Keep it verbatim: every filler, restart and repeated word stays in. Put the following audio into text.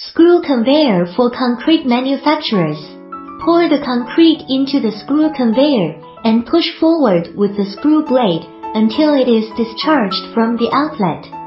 Screw conveyor for concrete manufacturers. Pour the concrete into the screw conveyor and push forward with the screw blade until it is discharged from the outlet.